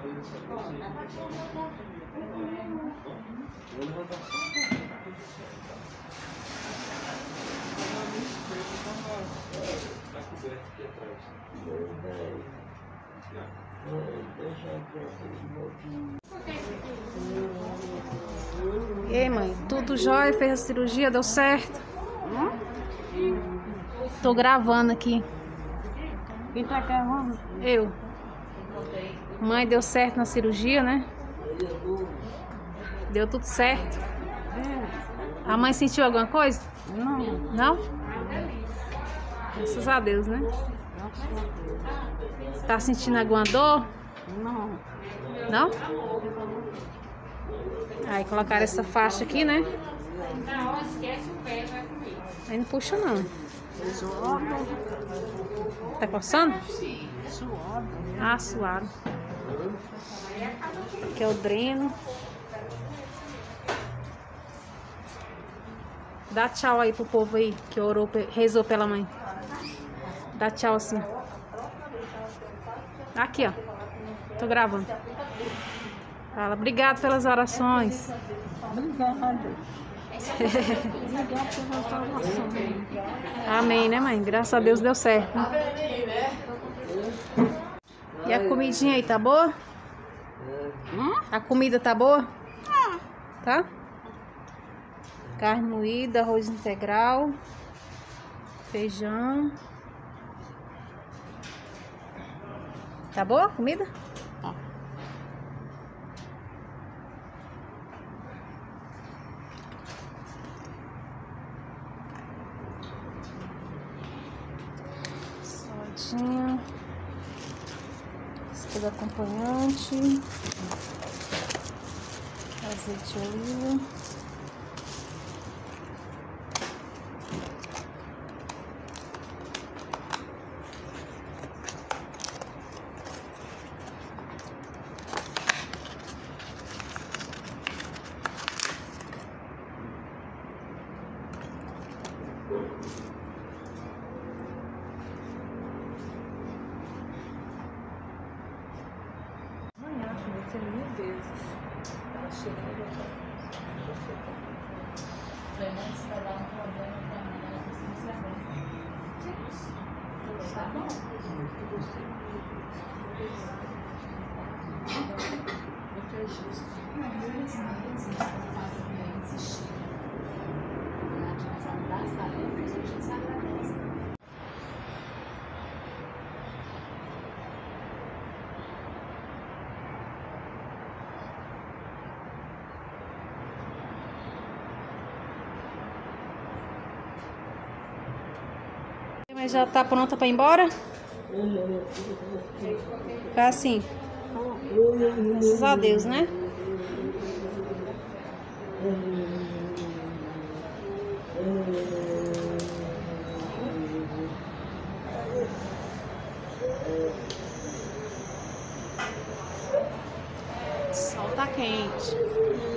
E aí, mãe? Tudo jóia? Fez a cirurgia? Deu certo? Tô gravando aqui. Quem tá gravando? Eu. Mãe, deu certo na cirurgia, né? Deu tudo certo. A mãe sentiu alguma coisa? Não. Não? Graças a Deus, né? Tá sentindo alguma dor? Não. Não? Aí colocaram essa faixa aqui, né? Aí não puxa não. Suado. Tá coçando? Suado. Ah, suado. Aqui é o dreno. Dá tchau aí pro povo aí que orou, rezou pela mãe. Dá tchau assim. Aqui, ó. Tô gravando. Fala, obrigado pelas orações. Obrigado. Obrigado pelas orações. Amém, né, mãe? Graças a Deus deu certo. Né? E a comidinha aí, tá boa? A comida tá boa? Tá? Carne moída, arroz integral, feijão. Tá boa a comida? Saladinha. Esse aqui é do acompanhante. Azeite de oliva. Mil vezes. Tá chegando. Mas vai dar um problema também, ela precisa saber. Tá bom? Alguns meses fazem bem insistir. A gente das tarefas, a gente se agradece. Mas já tá pronta pra ir embora? Tá assim. Graças a Deus, né? O sol tá quente.